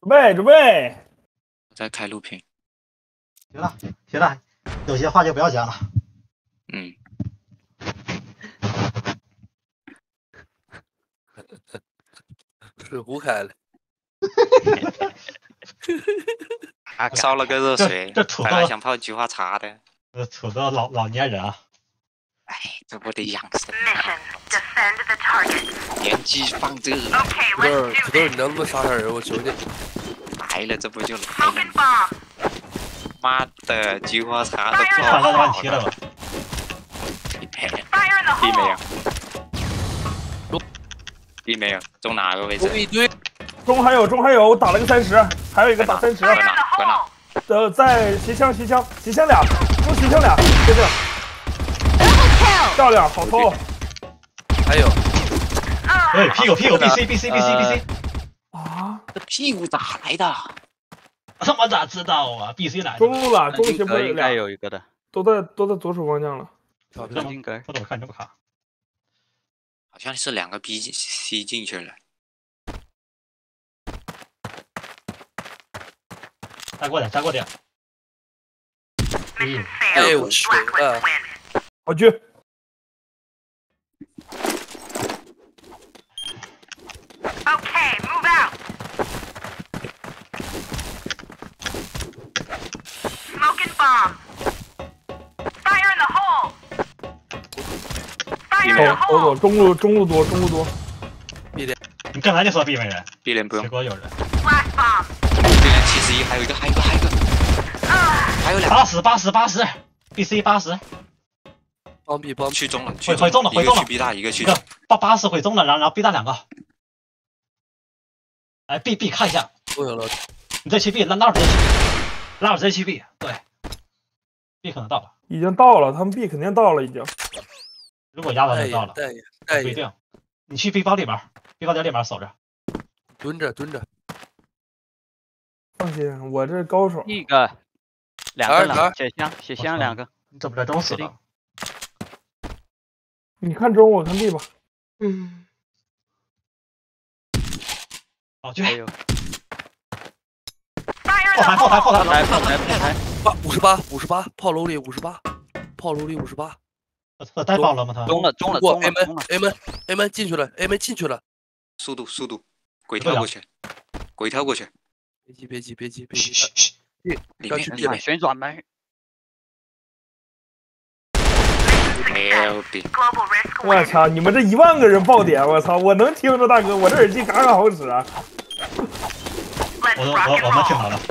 准备。 我在开录屏。 行了，有些话就不要讲了。 嗯。 水壶开了。 烧了个热水， 这土豆本来想泡菊花茶的。 土豆老年人啊。 哎，这不得养生啊！年纪放这。 土豆，你能不能杀杀人？我求你。 来了，这不就来了？妈的，菊花茶都泡好了。题了吧？ B没有。B没有，中哪个位置？ 一堆。 中还有，我打了个30，还有一个打30。 搁哪？ 在斜枪俩，中斜枪俩，就这样。漂亮，好偷。 还有。 对，屁股 BC。 啊， 这屁股咋来的？ 他妈咋知道啊 ？BC 来的。 中斜不应该有一个的， 都在左手方向了。 应该。我怎么看这么卡？ 好像是2个 BC 进去了。 再过点。 哎，我去了。 好狙。 Okay, move out. Smoking bomb. Fire in the hole. Fire in the hole. 中路多。 B 连， 你刚才就说 B 没人 ，B 连不用。 结果有人。 Flash bomb. B 连71，还有一个。还有2个。 80 BC 80。 帮去中了， 回中了， 一个去 B 大，一个去中。 80回中了，然后 B 大2个。哎 ，B 看一下。 都有了。 你再去 B，拉尔直接去 B， 对。B 可能到了。 已经到了，他们 B 肯定到了已经。 如果压到就到了。 不一定。你去 B 包里边 ，B 包里面守着。 蹲着。 放心，我这高手。 一个，2个了，血箱2个。 你怎么在中死了？ 你看中，我看 B 吧。 好，去。 还有。 后台。 58，炮楼里58。 他带爆了吗？他中了。 A 门进去了。 速度，鬼跳过去。 别急。 嘘。 里面旋转门。 我操！你们这1万个人爆点，我操！我能听着大哥，我这耳机嘎好使啊！ 我们听好了。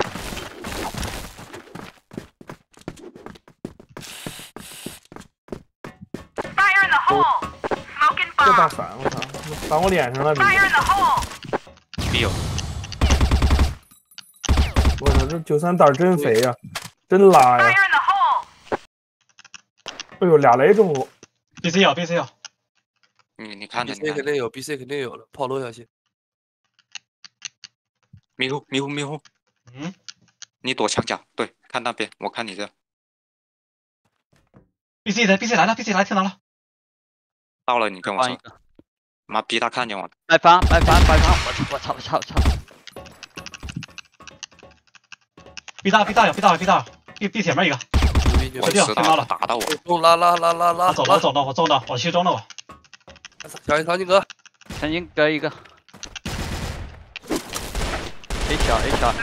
这大闪，我操！挡我脸上了， B 有。 我操，这93胆真肥呀，真拉呀！哎呦，2雷中路 ，BC 有。 你看着。 BC 肯定有了，炮楼小心。 迷糊。你躲墙角，对，看那边，我看你这。 BC 来了，听到了。 到了，你跟我说。妈逼他看见我了。 白方，我操 ！B 大有 ，B 铁门一个。 我知道了，打到我。 中拉。 我中了，我去中了我。 小心长青哥。 长青哥一个。A 小。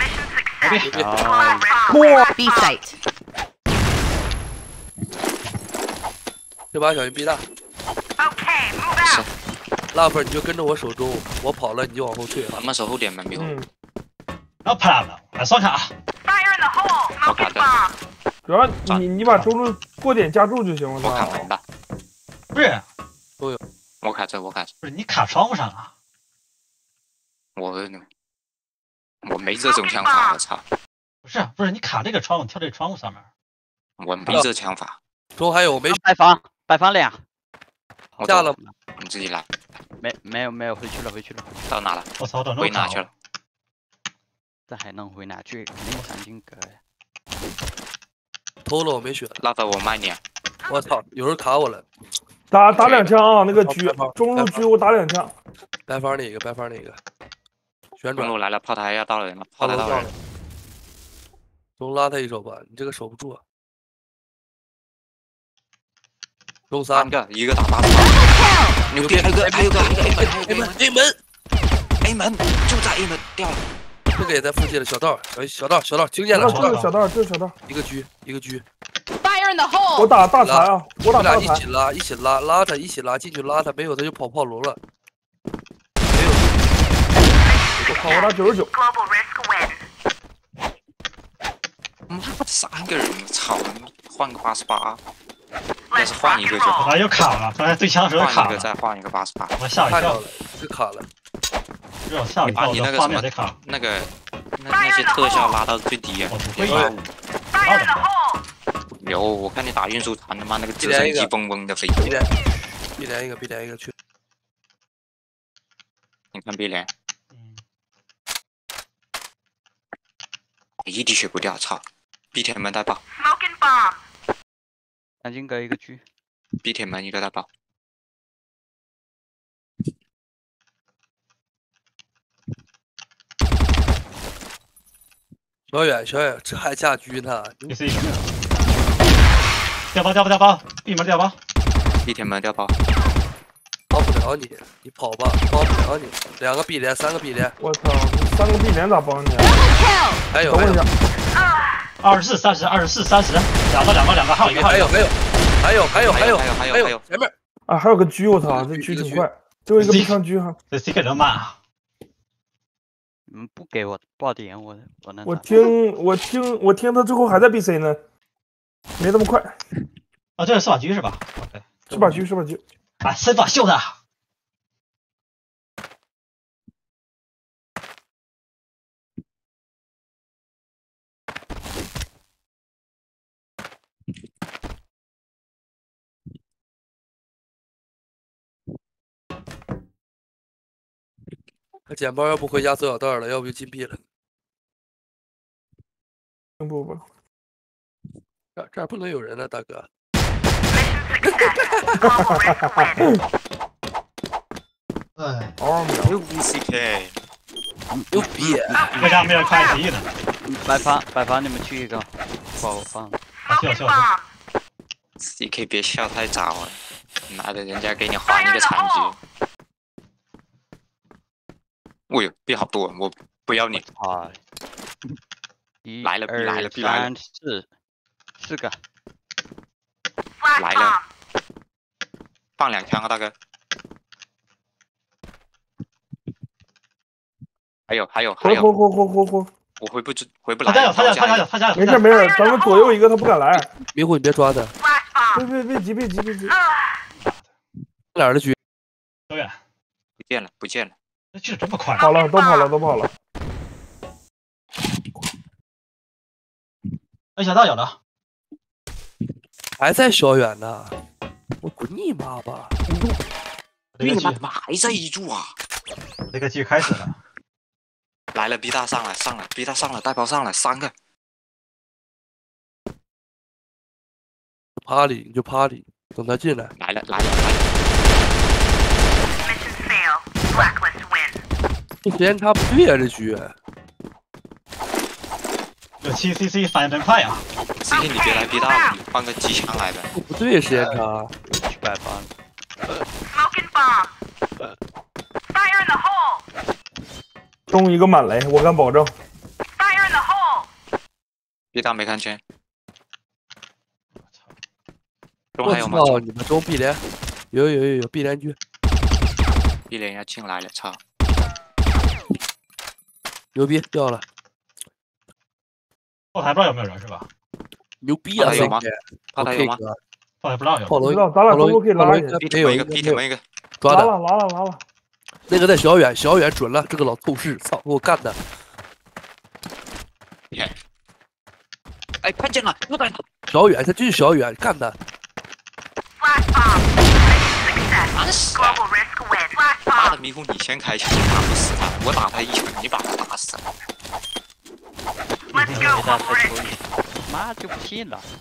B site。 这把小心 B 大。 Okay, move out. 拉粉你就跟着我守中，我跑了你就往后退。 咱们守后点吧，迷糊。 然后啪了，来双卡。 我卡着。 主要你把中路过点加注就行了。 我卡门的。 不是。 都有。 我卡这。 不是你卡窗户上啊？ 我没这种枪法，我操！ 不是你卡这个窗户，跳这个窗户上面。 我没这枪法。 中还有我没。 白房2。 下了。 你自己来。 没有，回去了。 到哪了？ 我操， 回哪去了？ 这还能回哪去？肯定长青哥呀。 偷了我没血。 拉倒，我卖你。 我操，有人卡我了。 打2枪啊！那个狙，中路狙我打2枪。 白方那个。 旋转公路来了，炮台要到人了，炮台到人了。 中拉他一手吧，你这个守不住啊。中三三个，一个打88，牛逼！还有个 A 门 ，A 门就在 A 门掉了。 这个也在附近的小道，小道，听见了？ 就是小道，就是小道。 一个狙。 Fire in the hole！ 我打大财啊！我打俩大财。 一起拉，拉他，一起拉进去拉他，没有他就跑炮楼了。 好，我打99。 妈的，3个人，操！换个88，要是换一个就好。 我又卡了，刚才对枪的时候卡换一个了， 再换一个88。 我吓我一跳看到了，，这卡了。 让我吓我一跳， 你把你那我的画个什么面得卡。 那些特效拉到最低啊！ 我不会 185。 Fire in the hole！ 有，我看你打运输船他妈那个直升机嗡嗡的飞。 必连一个去。 你看 B 连，一滴血不掉，操 ！B 铁门带爆 Smoking bomb！ 南京哥一个狙， ，B 铁门一个带爆。 小远，这还下狙呢？ 也是一个。掉包，闭门掉包。 B 铁门掉爆。 帮不了你，你跑吧，帮不了你。2个 B 连，3个 B 连。 我操，3个 B 连咋帮你啊？ 还有等我一下。 24、30，两个，还有一个， 还有，前面。 啊，还有个狙，我操，这狙挺快。最后一个必上狙哈。 这 CK 人慢啊！ 你们不给我爆点，我能打。 我听他最后还在 BC 呢，没那么快。 啊，这是4把狙是吧 ？OK， 是把狙。 把3把秀的。 他捡包要不回家走小道了，要不就禁闭了。 不， 这儿不能有人了，大哥。 哎， 又 CK， 牛逼！ 为啥没人开机呢？ 白发，你们去一个，把我放了。 秀。 CK 别笑太早了，妈的，人家给你还一个残局。哎呦，B 好多，我不要你。 啊！ 来了 1、2、3、4个。 来了，放2枪啊，大哥。还有， 活， 我回不来。 他家有。 没事，咱们左右一个，他不敢来。 迷糊，你别抓他。 别急。 哪儿的狙？ 小远， 不见了。 那狙这么快？ 跑了，都跑了。 哎，小道有了。 还在小远呢，我滚你妈吧！ 你妈还在一柱啊！ 这个狙开始了。 来了 ，B 大上来 ，B 大上来，带包上来，3个。 趴里你就趴里，等他进来。 来了。 这时间差不对啊，这局。 有7 CC 反应真快啊！ CK 你别来 B 大了，你换个机枪来呗。 不对，时间差。 去白发了。 Smoking bomb! Fire in the hole! 中一个满雷，我敢保证。 Fire in the hole! B 大没看见。中我还有吗？ 操，你们中 B 连，有 B 连狙。 B 连要进来了，操！ 牛逼，掉了。 后台不知道有没有人是吧？ 牛逼啊！ 炮台有吗？炮台有吗？ 后台不知道有。 炮楼不知道，咱俩中路可以拉一下。 B 铁门一个，B 铁门一个。 抓的。 拉了。 那个在小远准了，这个老透视，操，给我干的。 哎，看见了，又在哪？ 小远，他就是小远干的。 Flash bomb! Mission success! 烦死 Global 了！ risk win! Flash 妈的， bomb! 迷糊，你先开枪，你打不死他，我打他一拳，你把他打死。 Let's 没 go, 打 Global 太 risk! 抽你，妈就不信了。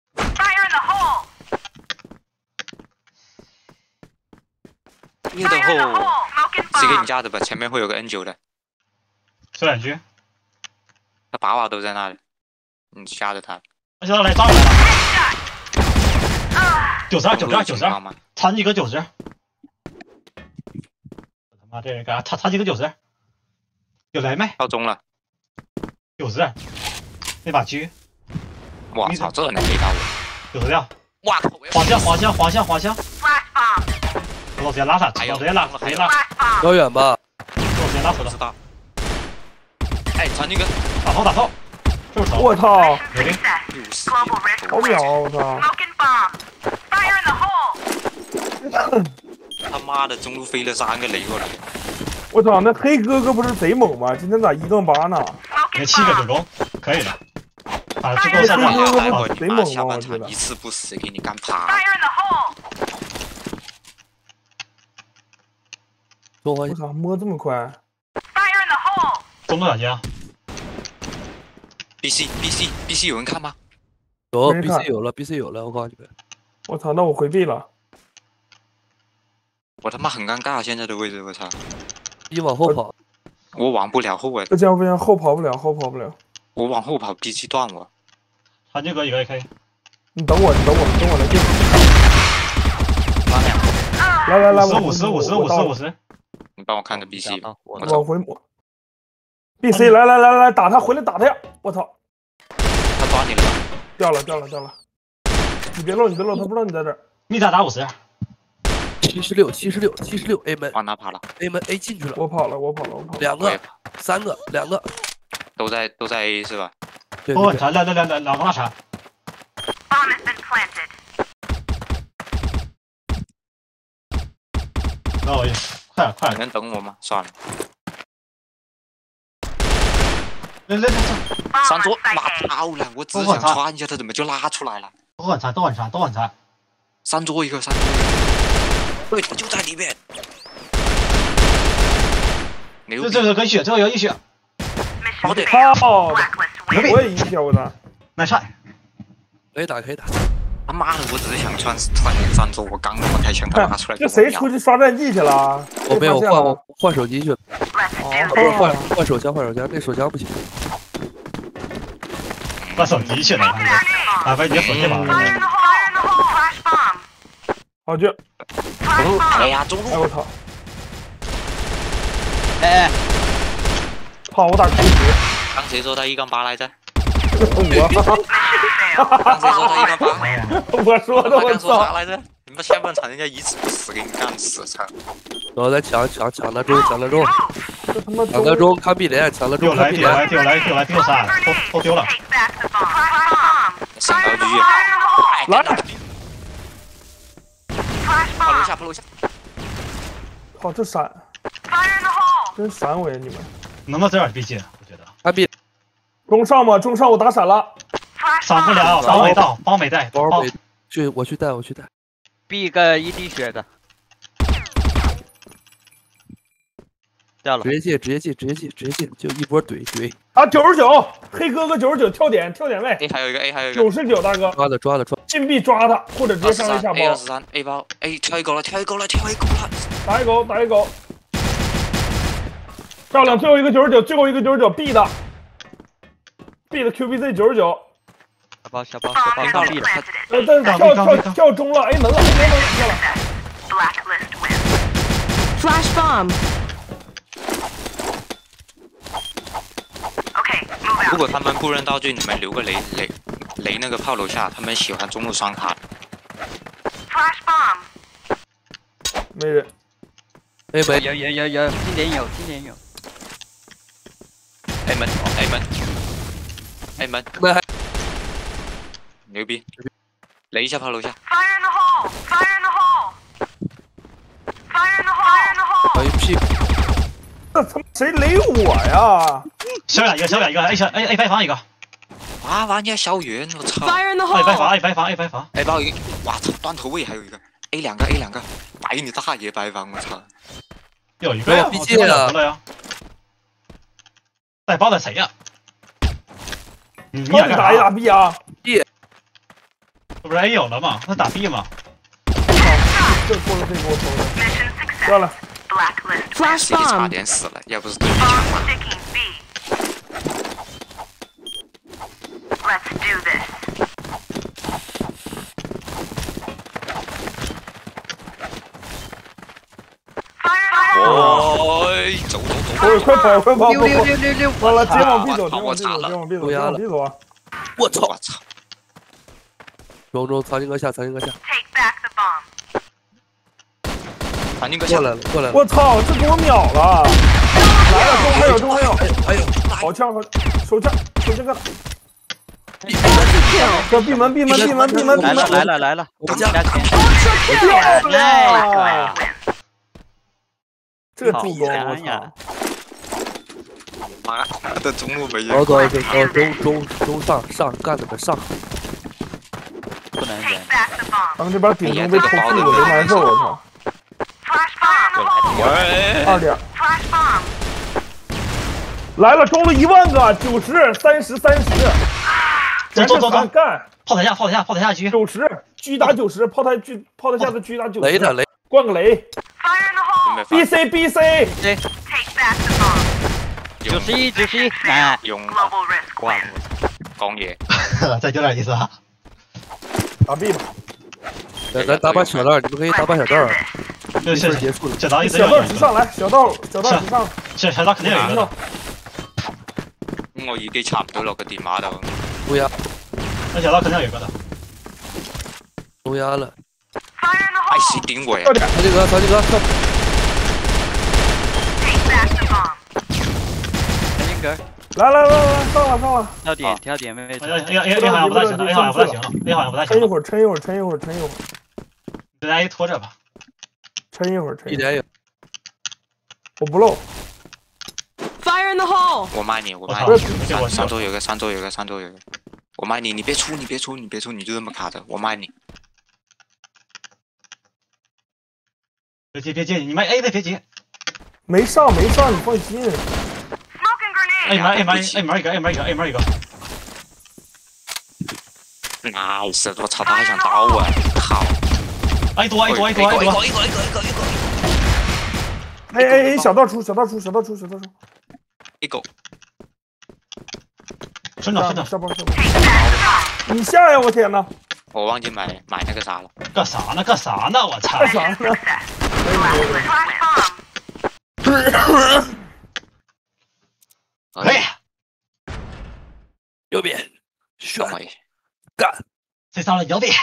Fire in the hole! 你的后谁给你架的吧？前面会有个 N9的， 说两句。 他把瓦都在那里，你吓着他。 而且他来炸来了。92，残疾个90。他妈这人干啥？残疾个90。有雷没？ 到中了。 90。那把狙。 我操，这能没到我 ？90掉。 哇！ 滑翔。我直接拉他，直接拉。 遥远吧。 我直接拉头的。 哎，传这个。 打头。就是头。 我操！ 有的。 好秒！我操！ 他妈的，中路飞了3个雷过来。 我操，那黑哥哥不是贼猛吗？今天咋1杠8呢？ 连7个助攻，可以的。啊，助攻上黑哥哥待会贼猛啊！ 下半我觉得。 场一次不死给你干趴。 我操，摸这么快！ 中路打击啊 ！BC 有人看吗？ 有 BC 有了，我告诉你们。 我操，那我回避了。 我他妈很尴尬，现在的位置，我操！ 你往后跑， 我往不了后啊！ 不行，后跑不了。 我往后跑 ，BC 断我。 残疾哥一个也可以。 你等我来救。来 ，50。 你帮我看个 BC 吧。 往回抹。BC 来打他，回来打他呀！我操！ 他抓你了吗？ 掉了！你别漏，他不知道你在这儿。 你咋打50 ？76 A 门。 往哪跑了 ？A 门 A 进去了。 我跑了。 2个，3个，2个。 都在 A 是吧？ 对。 铲两个大铲。不好意思，快你能等我吗？算了。 来， 上桌拉爆了！我只想穿一下，他怎么就拉出来了？ 都很残。 上桌一个，对，他就在里面。 这个可以血，这个有一血。 好的。 操！我也一血，我操！ 来菜。 可以打。 他妈的，我只是想穿上桌，我刚他妈开枪，他拿出来。 这谁出去刷战绩去了？ 我没有换手机去。换手枪，那手枪不行。 换手机去了，把你手机吧。 好去。 哎呀，中路！ 哎我操！ 哎， 好，我打90。 刚谁说他1杠8来着？ 我。 刚谁说他1杠8？ 我说的，我刚说啥操！ 来着？你们下半场人家一次不死给你干死，操！ 然后再抢得中， 这他妈抢得中，看壁帘，抢得中，看壁帘。 丢3，都丢了。 上高狙， 来！ 跑楼下。 靠，这闪！真闪我呀，你们！ 能不能这样 BG？我觉得。 看壁。 中上我打闪了。 闪不了，包没到，包没带。 我去带。 B 个1滴血的。掉了。 直接进，就一波怼。 啊，99，黑哥哥99，跳点位。 A 还有一个。 99，大哥。 抓的。 禁闭抓他，或者直接上来下包。 A23 A 包 A 跳一狗了。 打一狗。漂亮，最后一个99 B 的 QBZ 99。 小包上 B 了。 跳中了 A 门了，跳了。 Flash bomb。 如果他们不扔道具，你们留个雷那个炮楼下，他们喜欢中路双卡。 Flash bomb。 没人。 A 门有，今年有。 A 门，牛逼！雷一下炮楼下。 Fire in the hole！ 好一屁！ 这他妈谁雷我呀？ 小俩一个 A 白房一个。 啊！玩家小圆，我操 ！Fire in the A 白 hole！ 房 A 白房。 A 包一个，哇操！断头位还有一个 A 两个，白你大爷白房，我操！ 有一个呀， 毕竟啊。 带包的谁呀？你俩打一打 B 啊 ？B。 这不是 A 有了吗？那打 B 吗？ 这过了这给我收了，断了。 Blacklist ，C 差点死了，要不是对面抢嘛。 sticking B. Let's do this. Fire! 哦，走走走！ 快跑快跑！ 六， 完了，直接往 B 走，直接我操往 B 走，直接往 B 走，直接往 B 走啊！ 我操！ 我操！ 中，苍蝇哥下，苍蝇哥下， Take back the bomb. 反正个过来了，过来了。 我操，这给我秒了！来了，中还有， 哎呦， 好枪和手枪，手枪个。这闭门， 来了， 我家加钱， 漂亮！ Win. 这助攻，我呀操！ 妈的，中路没走人。 中上干他们上！ 不能忍 Take。back the bomb. 他们这边顶中被偷屁股，贼难受，我操！ Flash bomb. 喂， 2点 Flash bomb. 来了，中了10000个，90、30、30， 走， 干炮台下狙， 90，狙打90，炮台下的狙打90， 雷的雷， 灌个雷 Fire in the hole. ，BC， Take back the bomb. 91，哎， 用 Global risk 哇 win. 公爷， 再有点意思啊。 打 B 吧。 咱打把小道，你们可以打把小道啊。 这一会儿结束了。 小刀一直小道直上来，小道直上。 小刀肯定有一个的， 我已經插唔到落個電話度。 乌鸦， 那小刀肯定有一个的。 乌鸦了。 Fire in the 哎， hole. 是頂位快！點， 曹金哥，上！ Take back the bomb. 陈金格来，上了。 跳点位置， A 好像不太行了，A 好像不太行了，A 好像不太行了。 撑一会儿， 大家一拖着吧。 撑一会儿。 一点有。 我不漏。 Fire in the hole! 我卖你， 我操！ 上周有个。我卖你，你别出，你就这麼卡着，我卖你。 别接，你们 A 的别接。 没上，你放心。 Smoking grenade. A 门一个。 nice，我操，他還想打我，靠！ A 多。 哎，小道出。 一個。 顺着。 下包。你下呀！我天哪！ 我忘記買那個啥了。 干啥呢？我操！ 干啥呢？ Flash bomb. 嘿， 右边，选等我一下。 干。 谁上了右边？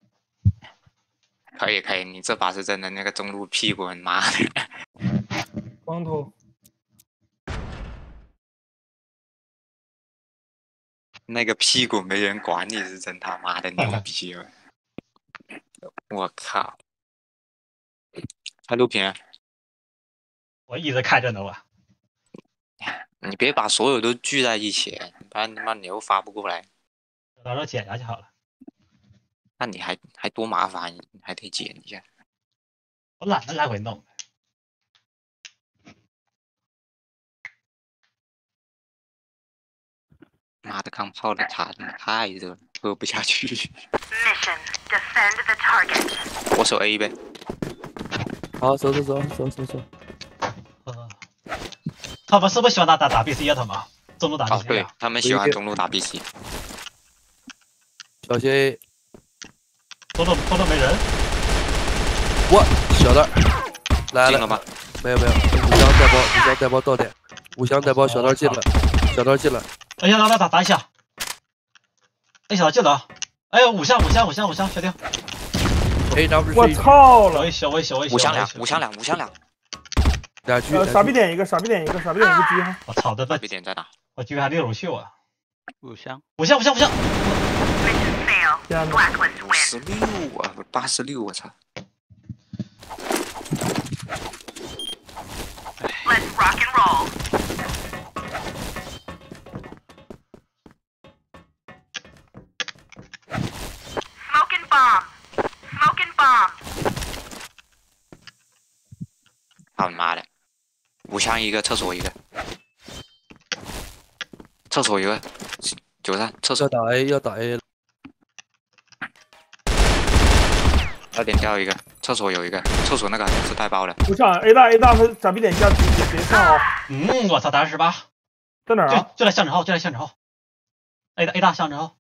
可以，你這把是真的，那個中路屁股，媽的！ 光头。 那個屁股沒人管你是真他媽的牛逼了！我靠！還錄屏？ 我一直看着呢，我。 你別把所有都聚在一起，不然他媽你又發不過來。 到時候剪下去好了。 那你還多麻煩，你還得剪一下。 我懶得來回弄。 媽的，鋼炮的塔太熱了，喝不下去。 Mission: defend the target. 我守 A 唄。 好，走。 他们是不是喜歡打 BC 啊？他們中路打 BC 對，他們喜歡中路打 BC。 小心 A， 多都沒人。 我小道来了進了嗎？ 没有，五箱带包到点，五箱带包小道进了， 哎呀，打一下。哎，小刀进了。哎呀，五箱，确定。 A W 我操了！ 我一小。 五箱兩。 俩狙， 傻逼点一个狙哈。 我操的， 那边點在哪？ 我居然6去啊！ 五箱， Mission fail. 天哪！ Blacklist win. 56啊，86，我操！ Let's rock and roll. Smoking bomb. 操你媽的！五箱一個，廁所一個。廁所一個，93，廁所。 要打 A 了， 2點掉一個， 厕所有一个，厕所那个好像是带包的。 不上 A 大和闪避点下别上啊！ 我操，打18， 在哪儿啊？ 就在巷子后，就在巷子后。A 大巷子后。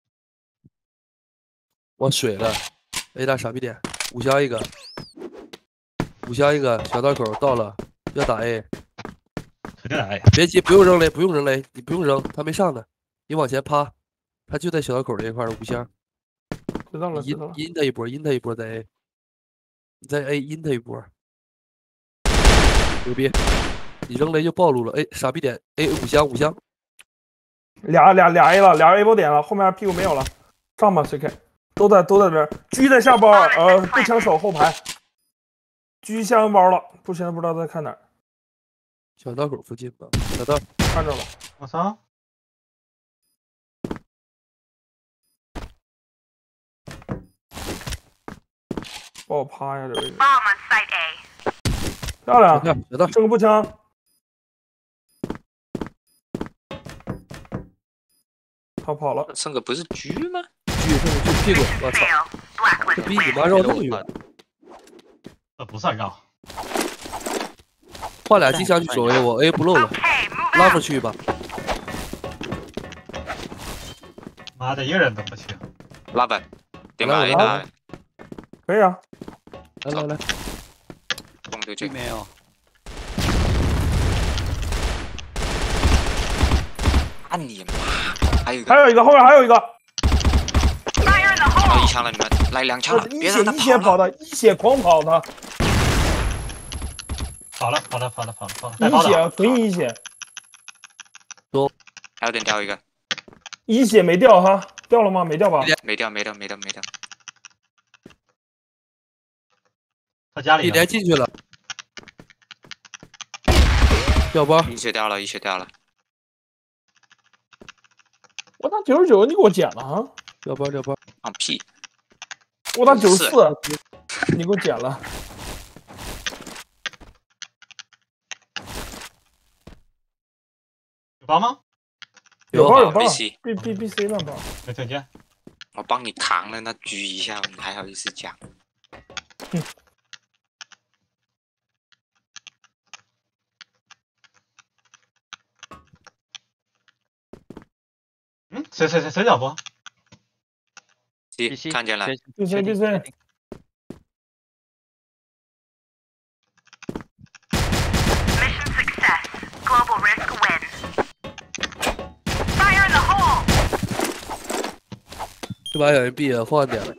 我水了 ，A 大傻逼点，5箱一个，5箱一个，小道口到了，要打 A， 肯定打 A。 别急，不用扔雷，不用扔雷，你不用扔，他没上呢，你往前趴，他就在小道口这一块的5箱。 知道了，知道了。 阴他一波，阴他一波，在 A， 你在 A 阴他一波，牛逼！你扔雷就暴露了。A 傻逼点 A 5箱， 俩 A 了，俩 A 包点了，后面屁股没有了，上吧 CK， 都在这儿，狙在下包，步枪手后排，狙下完包了，不行不知道在看哪儿， 小道口附近吧，小道看着了， 我操！ 把我趴下这位置， Bomb on site A. 漂亮， 小道剩个步枪，他跑了， 剩个不是狙吗？ 狙屁股，我操！ Fail. 这 Blacklist 逼你 win. 妈绕这么远， 这不算绕。 换俩机枪去守 A， 我 A 不漏了， Okay, move 拉 out. 出去吧。 妈的，一个人都不去。 拉本，点把 A 拉大， 可以啊， 来， 攻出去。 没有， 啊你妈！还有一个， 还有一个后面还有一个， Fire in the 哦 hole. 一枪了，你们来2枪了， 一别让他血一血跑了。 的，一血狂跑的， 跑了。带包一血的。 纯一血， 还有点掉一个， 一血没掉哈，掉了吗？没掉吧？ 没掉。 他家里呢。 一连进去了，掉包， 一血掉了。 我打99，你给我捡了啊！ 掉包， 放屁！ 我打94，你给我捡了。 有包吗？ 有包有包 BC ，BC 乱包。 没听见。 我帮你扛了那狙一下，你还好意思讲？ 谁脚不？ 必须看见了， BC Mission success. Global risk win. Fire in the hole. 这把有人闭了，换点了。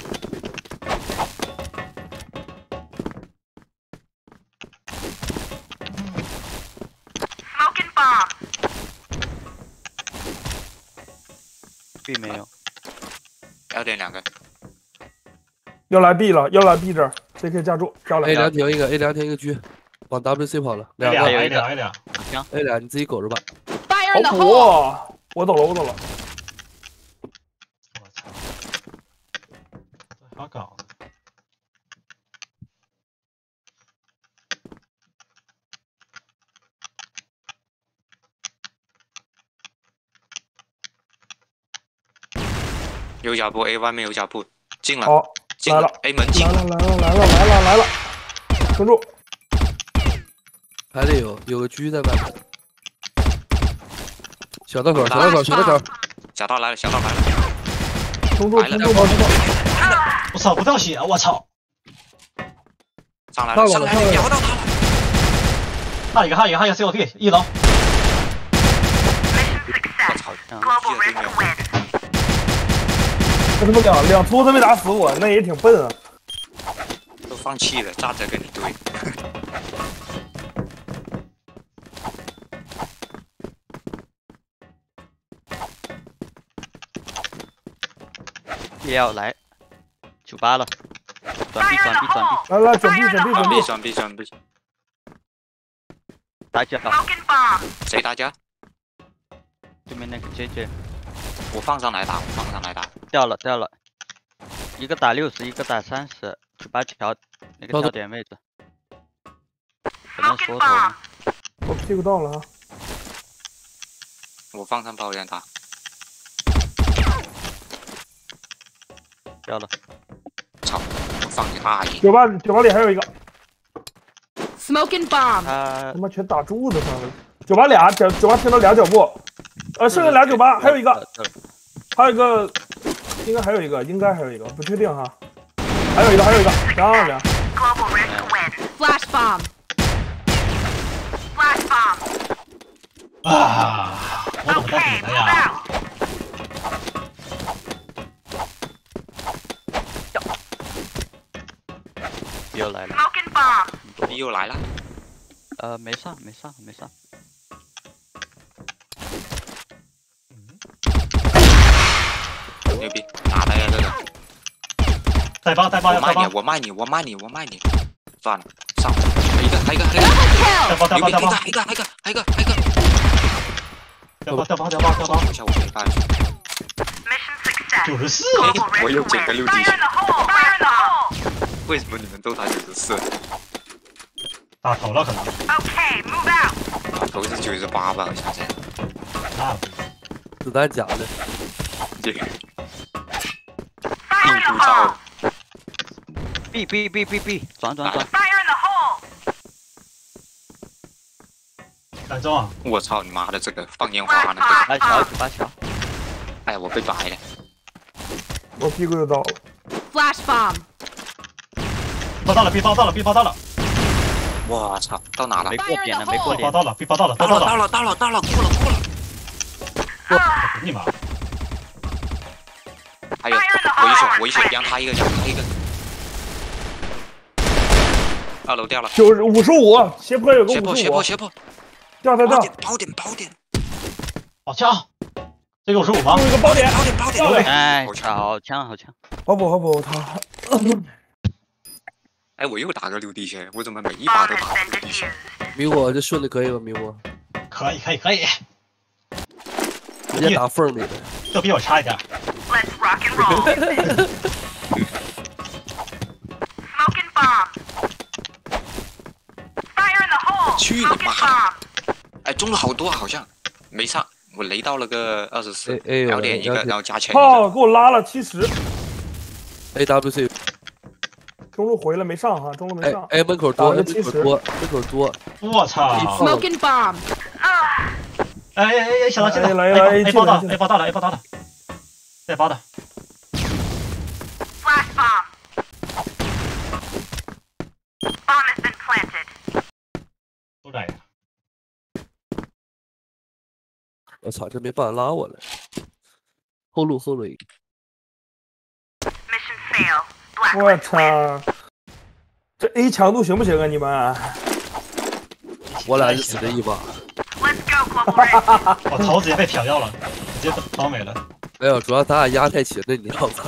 Smoking bomb. 并没有。 要点2个， 要来 B 了，要来 B 这儿，CK 架住，漂 A 亮。 凉停一个 A 凉停一个狙，往 WC 跑了，两俩个 A 俩 A 俩，你自己苟着吧。 Fire 好 in the 苦 hole! 啊！我走了。 我操！这好搞呢。 有脚步 A 外面有脚步，进了， 好， 进了来了 A 门进来了， 了，撑住！ 还得有个狙在外面。小道口， 小道口小道来了， 撑住！ 来了我操，不掉血！我操！ 上来了，咬到他了， 还有一个 COD 1楼。 Mission 我 success. 操， Global 一 risk 人 win. 这他妈两突他没打死我，那也挺笨啊！ 都放弃了，站着跟你对。 也要来98了，转 B， 来，准备！ 打脚， Smoking bomb. 谁打架？ 对面那个 JJ 我放上来打， 掉了，一个打60，一个打30，去把条那个跳点位置，可能 Smoking 缩头 bomb. 呢。 我屁股到了啊！ 我放上炮员打， 掉了， 操！我放放你大爷！ 酒吧里还有一个， Smoking bomb. 他他妈全打柱子上了。酒吧俩，酒吧听到俩脚步，剩下俩酒吧，还有一个，应该还有一个，不确定哈。还有一个，漂亮。 Global risk win. Flash bomb. Flash bomb. 啊！我怎么在 Okay, 顶了 move 呀？ B 又来了， Smoking bomb. B 又来了， 没上。 牛逼，打的呀这个！ 带包要带包， 我卖你！算了，上，还一个， 带包， 牛逼，还一个， 带包， 等一下我没办法， Mission success. 94， Global 我 risk 又捡个 win. 6滴 Fire 血 in，the hole. Fire in the hole. 为什么你们都打94？ 打头了可能。 Okay, move out. 头是98吧，好像是。 那子弹假的， 这个 Fire in 硬 the 不照 hole. B，转。 Fire in the hole. 弹中啊！ 我操你妈的，这个放烟花呢！ 八桥。 哎，我被白了。 我屁股又到了， Flash bomb. 包到了，B 包到了， 我操，到哪了没？过点的，没过点。 包到了，B 包到了， 到了，过了。 你妈！ 还有我一血，让他一个。2楼掉了， 55，斜坡有个55， 斜坡， 掉， 包点， 好枪！这个55吗又？一个包点， 包点， 哎， 好强好枪。 好补，他哎，我又打个6滴血，我怎么每一把 Bomb 都 has 打 been 6滴血？ defused. 迷糊这顺的可以吧？迷糊可以， 直接打缝里的。 这比我差一点。 Let's rock and roll. Smoking bomb. Fire in the hole. 去你 Smoking 妈 bomb. 哎，中了好多，好像没上，我雷到了个24， 哎呦 2点一个，然后加钱一靠， 个。 给我拉了70， AWC， 中路回来没上哈，中路没上。 门口多， 打了门口多， 我操！ Smoking bomb. 哎，小刀进来 ，A 包到进来了，带包的。 Flash bomb. Bomb has been planted. 都这样。 我操，这没办法拉我了。后路一个， Mission fail. 我 Blacklist win. 操，这 A 强度行不行啊你们？ 我俩就死这一把。 Let's go, global risk. 我头直接被挑掉了，直接倒没了。 没有，主要咱俩压太勤了，你知道吗？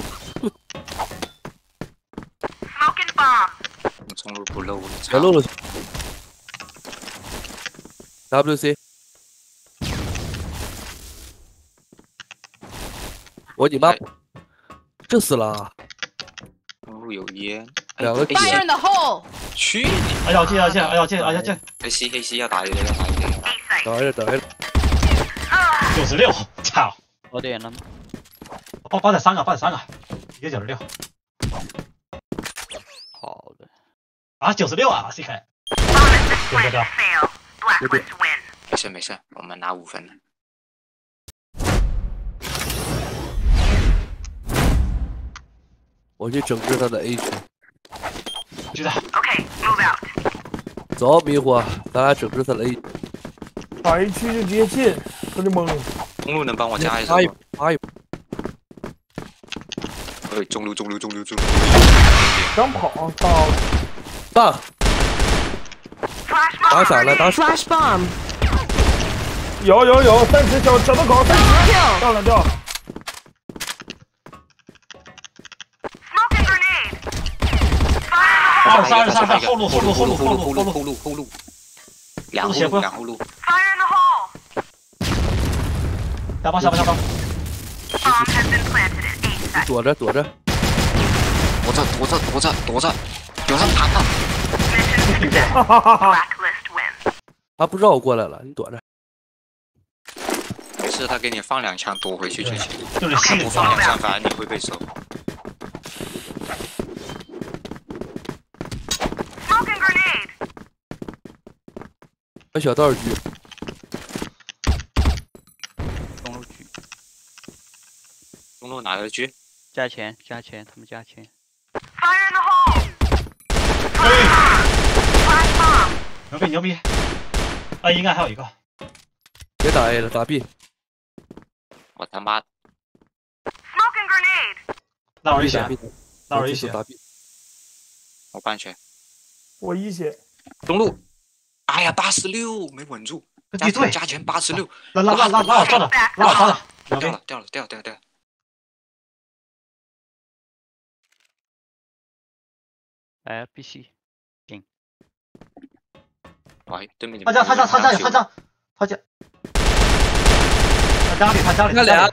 Smoking bomb. 我中路不漏了， 别漏了。WC， 我你妈哎， 这死了！ 中路有烟， 两个 Fire in the hole. 去你！ 哎呀进！ 黑 C 要打一个。 A site. 等一下， 96，操！ 过点了吗？ 包在3个，一个96。 好的。 啊，96啊 ，CK。 Bomb has been planted. 对。 Fail. Blacklist win. 没事，我们拿5分了。 我去整治他的 A 区。 知道。 Okay, move out. 走，迷糊，咱俩整治他的 A。 打一区就直接进，他就懵了。 中路能帮我加一手吗？ 发一， 中路。 想跑到了， 大 Flash 打 bomb. 闪了，打 Flash bomb. 有30小刀口， Kill. 掉了。 Smoking grenade. Fire 23，后路。 两后路。 in the hole. 下包。 Bomb has been planted at A site. 躲着， 躲着，有人弹了。 Mission success. Blacklist win. 他不知道我过来了，你躲着。 没事，他给你放2枪躲回去就行。 就是心里不放2枪，反而你会被收。 小道狙， 中路狙， 中路哪个狙？ 加钱，加钱，他们加钱。 Fire in the hole! 可以， Flash bomb! 牛逼牛逼！啊，应该还有一个。 别打 A 了，打 B。 我他妈 Smoking grenade! 那我一血打，B， 那我一血。 打 B。 我半血。 我一血， 中路，哎呀，86没稳住，加对对， 加钱86， 拉我上的，拉我上的，牛逼！ 掉了。 哎，B C， 喂，对面你他们家，他家里， 那俩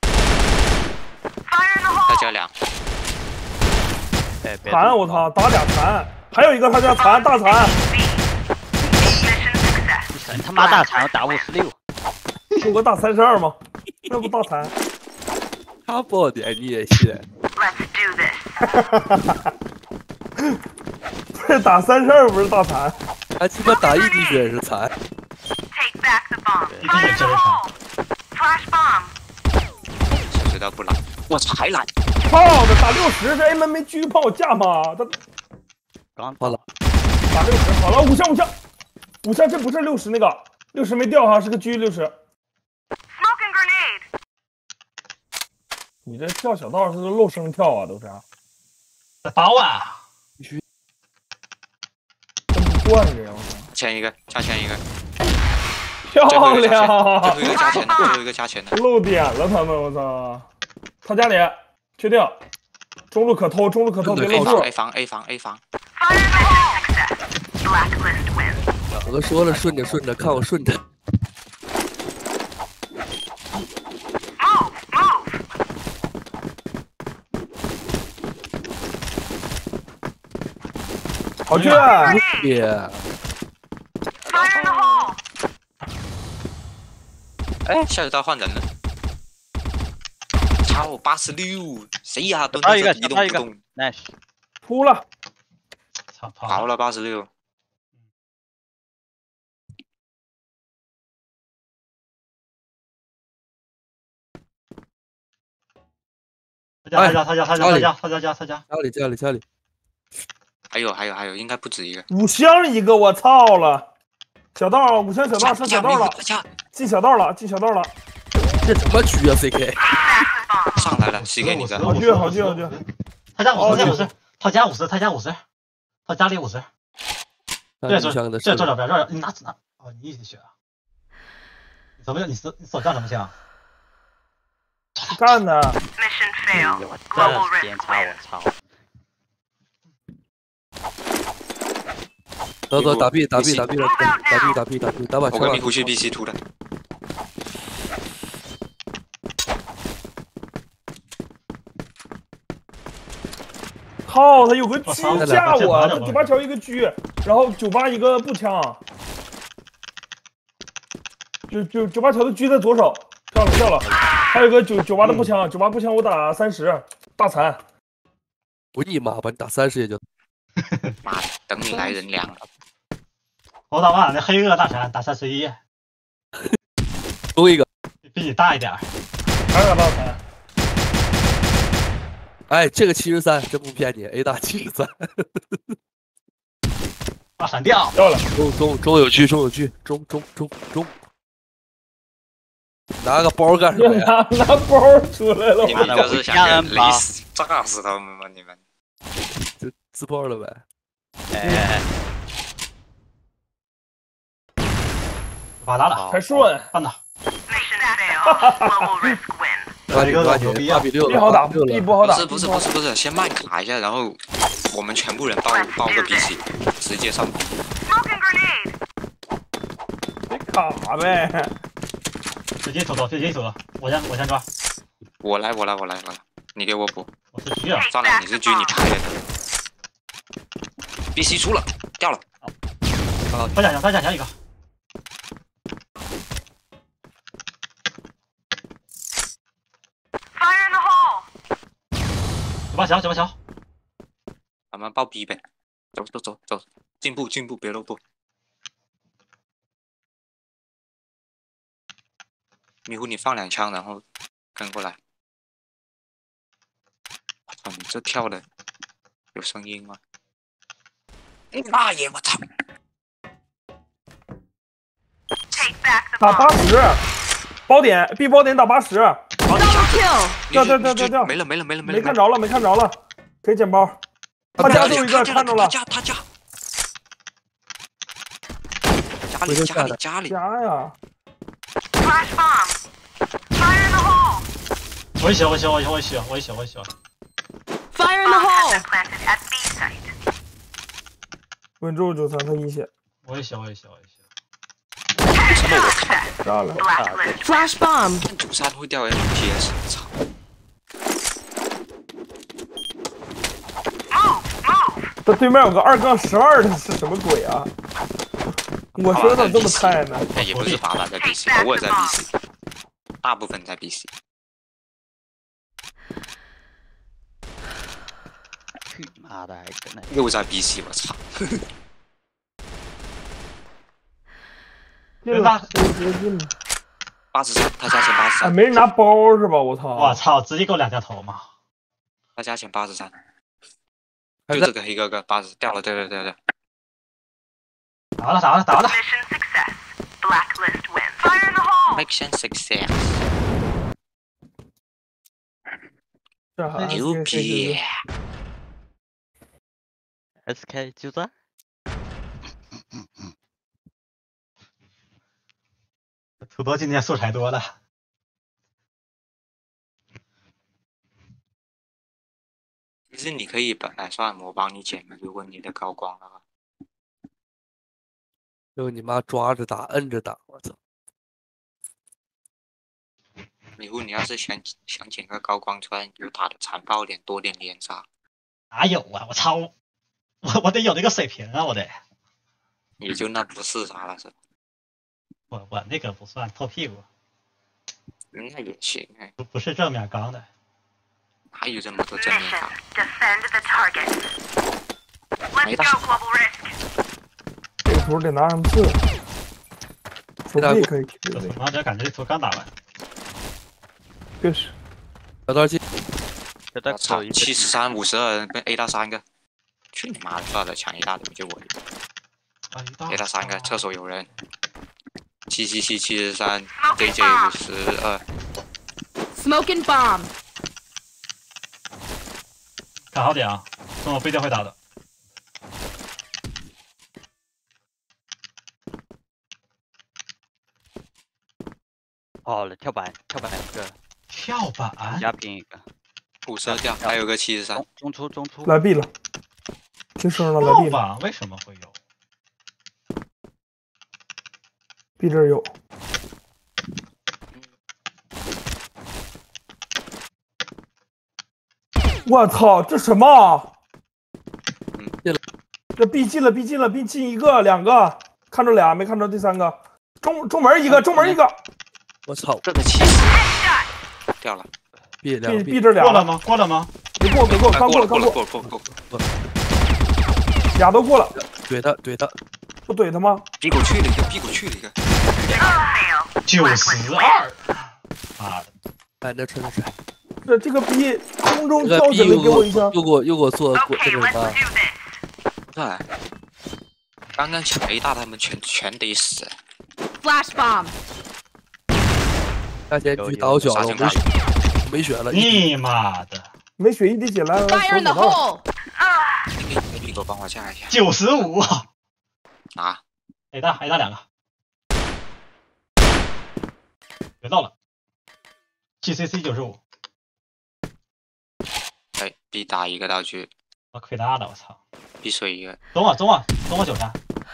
Fire in the 再 hole! 加2， 哎，别残！我操，打俩残，还有一个他家残大残， Mission success. 神他妈大残，我打56。 有个大32吗？那不大残。 他爆点你也信？ Let's do this. 不是打32，不是大残。 还鸡巴打一滴血也是残。 Take back the bomb. 一滴 Fire 血 in 确 the 实惨。 hole! Flash bomb! 谁知道不来？我才来， 操的，打60，这 A 门没狙帮我架吗？他刚好了， 打60，好了，5枪，这不是60那个，60没掉哈，是个狙60。 Smoking grenade! 你这跳小道是漏声跳啊，都是。 打我啊！ 真不惯这样。 签一个，加钱一个， 漂最后一个亮， 加钱的， 漏点了他们，我操！他家里确定，中路可偷，别漏数。 A 房， Fire in the hole! Success. Blacklist wins. 我都说了顺着，看我顺着。 Move! 好去， Grenade! 耶！ Fire in the hole! 哎，下水道换人了，操，86，谁呀？蹲找一个， 一动找一个不动， ，nice。 扑了， 操， 跑了86， 他家。 家里， 还有，应该不止一个。 5箱一个，我操了！小道5箱小道上小道了，进小道了， 这什么狙啊 CK？ 上来了，CK 你的， 好狙！ 他家50，他家50，他家里50。对， 这枪的这照片，你拿哦，你一起血啊？你手上什么枪？ 干的， Mission failed. 我 Global 这检 risk 查， wins. 我操！ 走，打 B 了，打把枪了我跟迷。糊去 BC 突的， 操他有个狙架我， 这他98桥一个狙，然后98一个步枪，就98桥的狙在左手，跳了，还有个98的步枪，98步枪我打30，大残。 不你妈吧，你打30也就。 妈的，等你来人粮了。 我打完那黑恶大闪打31， 多一个。 比你大一点。 还有个大残， 哎，这个73真不骗你 ，A 大73。 大闪掉掉了， 中有狙，中。拿个包干什么呀？ 拿包出来了， 你们就是想给勒死、炸死他们吗？你们就自爆了呗。 哎， 把打了， 还顺， 办的。 Mission failed. Global risk wins. 来一个牛逼啊！ 8比6 B 好打 ，8比6 ，B 了。 不好打， 不是，先慢卡一下，然后我们全部人报个 BC，直接上。 Smoking grenade. 别卡呗。 直接走，我先抓。 我来，你给我补。 我是狙啊！ 算了，你是狙，你开的。BC 出了，掉了。 他家墙一个。 Fire in the hole. 九八桥。 咱们报 B 呗。走，进步，别漏步。 迷糊你放2枪，然后跟过来。我操，你这跳的有声音吗？你大爷！我操！ Take back the 打 bomb. 80，包点 B 包点打80， 好，你 Double 想 kill. 掉没了没了没了没了， 没看着了，没看着了，可以捡包。他家最后一个看着了， 他家家里家呀， Flash bomb. Fire in the hole. 我也喜欢。 Fire in the Bomb has hole. been planted at B site. 稳住93他一血， 我也喜欢。 Headshot success. 炸了。 Blacklist. Flash bomb. 看93会掉 FPS， 操！ Move. 他对面有个2-12的是什么鬼啊？我说的这么菜呢？ 那也不是把在 BC， 偶尔在 BC， 大部分在 BC。 去妈的，还跟那又在 BC， 我操！ 进了，直接进了。 83，他加钱哎， 83， 没人拿包是吧？我操！ 我操，直接给我2家头嘛！ 他加钱83， 还在就这个黑哥哥80掉了，对。 打了。 Mission success. Blacklist wins. Fire in the hole. Mission success， 这还牛逼！ SK 就这。 土豆今天素材多了。 其实你可以本来算我帮你捡的，如果你的高光的话。 就你妈抓着打，摁着打，我操！ 迷糊，你要是想捡个高光出来，你就打的残暴点，多点连杀。 哪有啊！我操，我得有这个水平啊！我得， 也就那不是啥了，是吧？ 我那个不算破屁股， 那也行哎， 不是正面刚的。 哪有这么多正面 Mission 刚？ defend the target. Let's go, Global Risk. 这个图得拿 M4，手臂可以这他妈这感觉这图刚打完， 就是小刀进， 这在我操口一个 ，73、52被 A 到3个，去你妈的！算了，抢 A 大的就我 A 到3个，厕所有人。777、73 ，JJ 52， Smoking bomb. 看好点啊，中我不一定会打的。 好了，跳板一个， 跳板， 压平一个， 52掉，还有个73， 中出， 来 B 了，听声了，来 B 了跳板为什么会有？ ，B 这儿有。我操，这什么啊？ 进了， 这 B 进了 ，B 进了，B 进1个2个，看着俩，没看着第3个。中门一个，中门一个我操这个70掉了， ！B 两 ，B B B 这俩过了？吗？过了吗？ 没过，没过，刚过，刚过了， 过， 过， 俩都过了， 怼他， 不怼他吗？ 屁股去了一个，屁股去了一个， Fail. 92，妈的， 哎，那吹。 这个 B 空中这个跳 B 起来给我一枪， 又给我做这 Okay, 个 let's 啥？ do this. 对，刚刚抢 A 大他们全得死， Flash bomb. 大前狙打我脚了，我没血了。 你妈的， 没血一滴血来， Fire in the 手指头 hole. 那屁股帮我下一下， 95， 啊， A 大2个，别到了 ，GCC 95， 哎，B 打一个道具我亏大了，我操！ ，B 水一个， 中我93，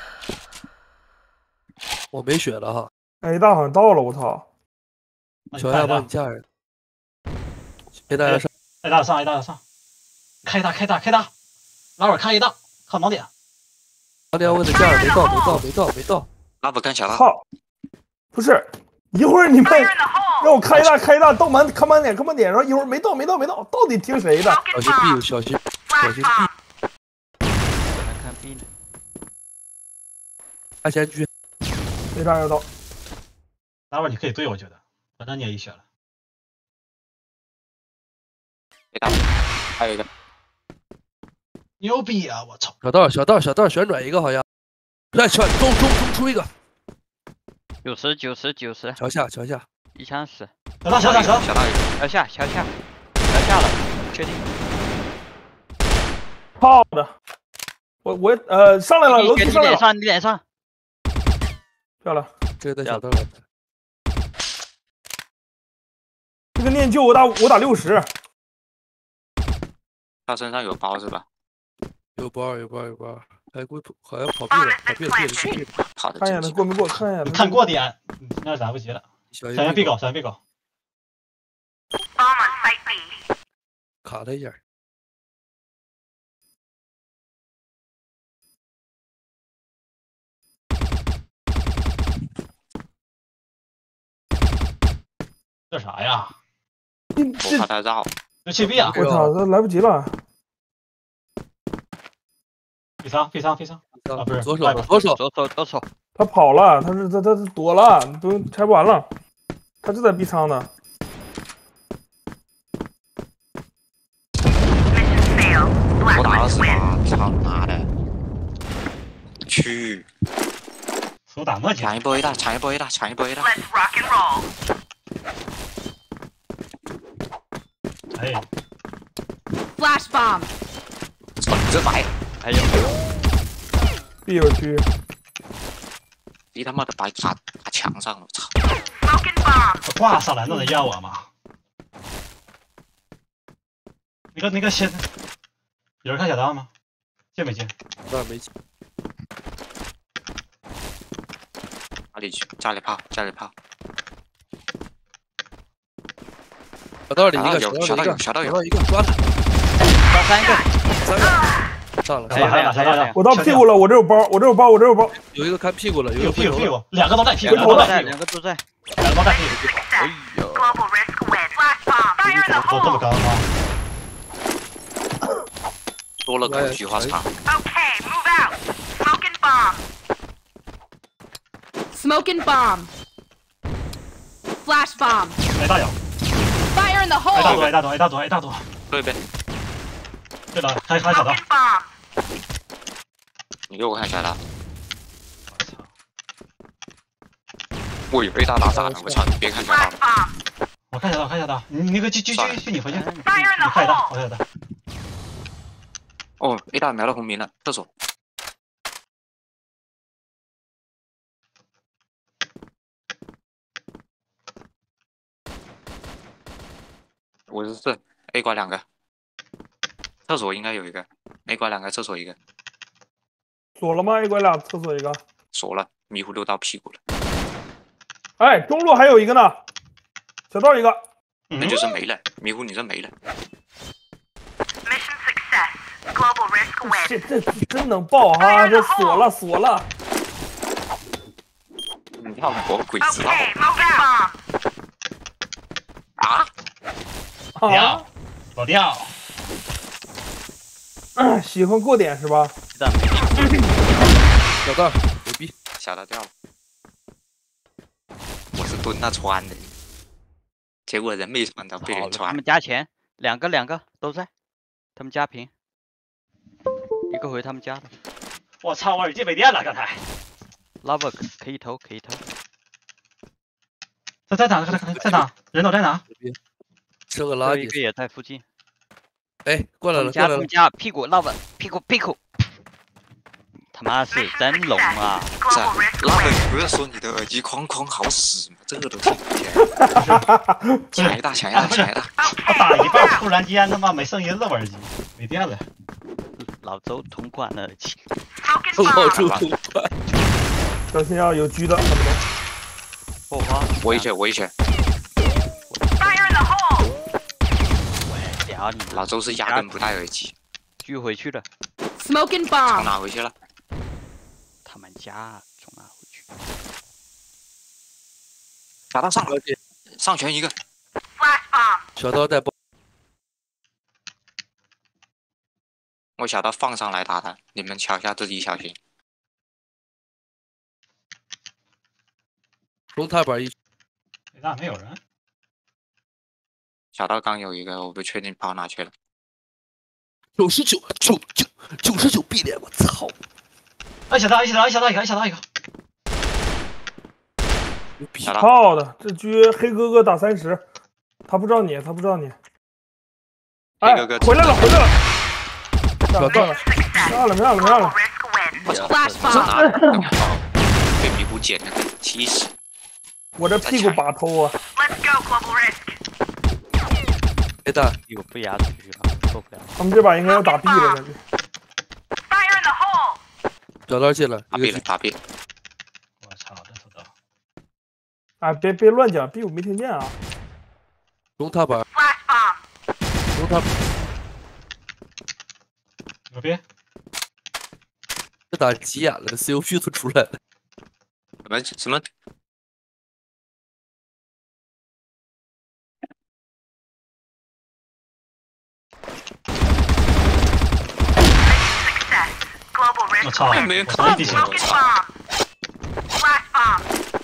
我没血了哈， A 大好像到了，我操！ 小亚帮你架着。A 大要上， A 大上，开大，拉会看 A 大，看盲点， 当年我给他架着，没到。 拉不干小拉， 操！不是，一会儿你们 Fire in the hole. 让我开大，到门看满点，然后一会儿没到，到底听谁的？ Smoking 小心 bomb. B，小心 Flash B， bomb. 来看 B 呢， 大前狙， A 大要到， 待会儿你可以对，我觉得反正你也一血了。 别打，还有一个。 牛逼啊！我操！ 小道旋转一个好像，来中出一个 90， 桥下一枪死， 小道， 小大鱼， 桥下了，确定。 操的！我上来了，楼梯上来了， 你脸上， 漂亮！ 这个在小道来。 这个念旧我打60， 他身上有包是吧？ 有包，还好像跑避了， 跑的看一眼他过没过，看一眼你看过点，那来不及了。 小小心 B 狗， 卡他一下。 这啥呀？ 我怕他绕。 这切 B 啊！ 我操，这来不及了。 飞仓啊，不是左手， 他跑了，他躲了，不用拆不完了，他就在 B 仓呢。 我打20把，操你妈的！去！ 手打磨叽。 抢一波 A 大，抢一波 A 大。 哎 Flash bomb. 操你这白！ 还有 B 有区， 你他妈的白卡墙上了，我操！ 我挂上来，那能要我吗？那个先，有人看小刀吗？进没进？ 那没进。 哪里去？家里炮。 小道里一个， 小道有一个抓他， 抓3个， 上了， 还有我到屁股了，我这有包， 有一个看屁股了， 有屁股，两个都带屁股， 两个都在， 两个都带屁股。 哎呦， 都这么高吗？ 多了个菊花茶。 Smoking bomb. Flash bomb. 哎大有 Fire in the ，A 大多， 对呗， 对了，还小刀。 你给我看一下他。我以为大打傻呢，我操！你别看小刀了。 我看小刀，你那个去你回去，你看一大，我看一大。 哦 ，A 大瞄到红名了，厕所。54 A 挂2个，厕所应该有一个 ，A 挂2个，厕所一个。 锁了吗 ？A 关2，厕所一个。 锁了，迷糊溜到屁股了。 哎，中路还有一个呢，小道一个。 那就是没了，迷糊你这没了。 这真能爆哈！这锁了。 你要我鬼知道啊？ 掉，老掉。 喜欢过点是吧？ 小道有逼， 小刀掉了。我是蹲那穿的，结果人没穿到，被人他穿。 们加钱，两个都在，他们加平，一个回他们家的。 我操，我耳机没电了，刚才。 Lava 可以投。 在哪？人都在哪？ 剩个垃圾。 一个也在附近。 哎，过来了。 他们家屁股 Lava 屁股。他妈是真龙啊！ 是啊，那个你不要说你的耳机哐好使嘛，这个都听不见。抢一大！ 我打一半，突然间他妈没声音了，我耳机没电了。 老周同款的耳机。 老周同款。 小心啊，有狙的，看不懂。 火花。 我一拳。 屌你！ 老周是压根不戴耳机。 狙回去了。 Smoking 从 bomb. 哪回去了？ 他们家从哪回去？ 小刀上了，上拳一个。 小刀带包。 我小刀放上来打他，你们桥下自己小心。 中踏板一。 那没有人。 小道刚有一个，我不确定跑哪去了。 99闭脸，我操！ 哎，小道一个， 牛逼！ 操的，这局黑哥哥打30，他不知道你。哎， 黑哥哥回来了。断了，没了。 Risk win. 我操！ Flash 这 bomb. 哪里？被迷糊捡了个70。 我这屁股把头啊！ Let's go, global risk. 别打， 有不压出去了，受不了。 他们这把应该要打 B 了，感觉。 Fire in the hole. 小刀进来， 打 B 了，打 B。 我操，这手刀！ 哎，别乱讲 ，B 我没听见啊。 中踏板， Flash bomb. 中踏， 牛逼！ 这打急眼了，COP 都出来了。 什么？ Success. Global 我 risk 操！ win. 没人我看一滴血。 Smoking bomb. Flash bomb.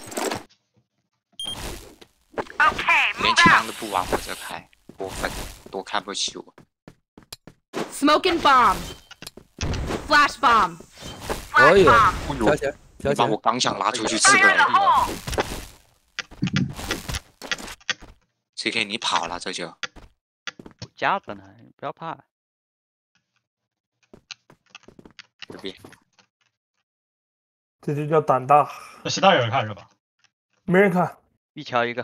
Okay, 连 move 枪 out. 都不往我这开，过分，多看不起我。 Smoking bomb. Flash bomb. 可 Flash 以， bomb. 加钱，加钱把我。刚想拉出去吃 Fire in the 个 hole. CK 你跑了这就。 有架子呢，你不要怕。 牛逼！ 这就叫胆大， 那西大有人看是吧？ 没人看。 一桥一个，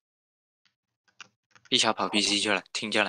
一桥跑 BC 去了，听见了。